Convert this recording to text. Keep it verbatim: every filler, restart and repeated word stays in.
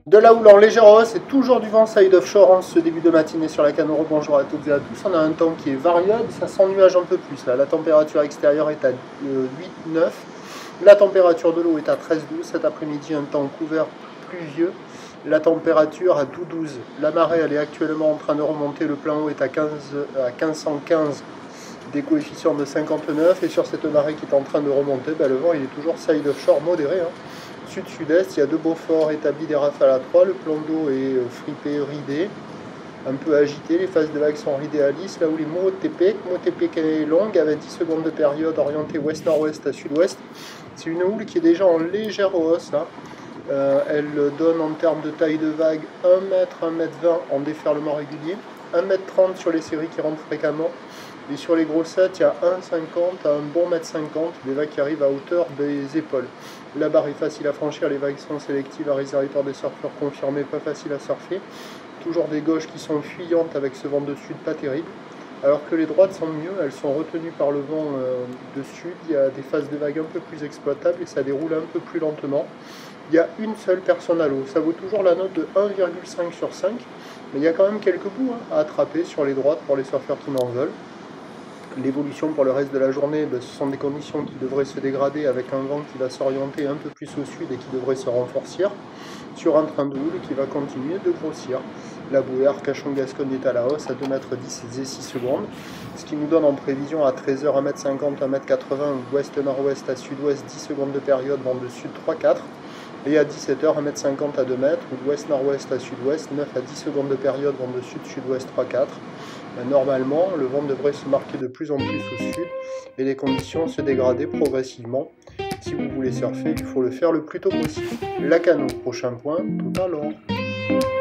De la houle en légère hausse et toujours du vent side offshore en ce début de matinée sur la Canoro. Bonjour à toutes et à tous. On a un temps qui est variable, ça s'ennuage un peu plus là. La température extérieure est à huit neuf. La température de l'eau est à treize douze. Cet après-midi, un temps couvert pluvieux. La température à douze douze. La marée, elle est actuellement en train de remonter. Le plan eau est à, quinze, à quinze cent quinze, des coefficients de cinquante-neuf. Et sur cette marée qui est en train de remonter, ben, le vent il est toujours side offshore modéré. Hein. Sud-sud-est, il y a deux beaux forts établis, des rafales à trois. Le plan d'eau est fripé, ridé, un peu agité. Les phases de vagues sont ridées à lisse. Là où les Mo-T-P, Mo-T-P qui est longue, avec dix secondes de période, orientée ouest-nord-ouest à sud-ouest. C'est une houle qui est déjà en légère hausse. Là. Euh, elle donne en termes de taille de vague un mètre, un mètre vingt en déferlement régulier, un mètre trente sur les séries qui rentrent fréquemment. Et sur les grossettes, il y a un mètre cinquante à un bon mètre cinquante, des vagues qui arrivent à hauteur des épaules. La barre est facile à franchir, les vagues sont sélectives à réservoir des surfeurs confirmés, pas facile à surfer. Toujours des gauches qui sont fuyantes avec ce vent de sud pas terrible. Alors que les droites sont mieux, elles sont retenues par le vent euh, de sud, il y a des phases de vagues un peu plus exploitables et ça déroule un peu plus lentement. Il y a une seule personne à l'eau, ça vaut toujours la note de un virgule cinq sur cinq, mais il y a quand même quelques bouts hein, à attraper sur les droites pour les surfeurs qui n'en veulent. L'évolution pour le reste de la journée, ben, ce sont des conditions qui devraient se dégrader avec un vent qui va s'orienter un peu plus au sud et qui devrait se renforcer sur un train de houle qui va continuer de grossir. La bouée Arcachon-Gascogne est à la hausse à deux mètres dix et six secondes, ce qui nous donne en prévision à treize heures un mètre cinquante, un mètre quatre-vingts, ouest-nord-ouest à sud-ouest, dix secondes de période, vent de sud trois quatre. Et à dix-sept heures un mètre cinquante à deux mètres, ouest-nord-ouest à sud-ouest, neuf à dix secondes de période, vent de sud-sud-ouest trois quatre. Normalement, le vent devrait se marquer de plus en plus au sud et les conditions se dégrader progressivement. Si vous voulez surfer, il faut le faire le plus tôt possible. La Cano, prochain point, tout à l'heure.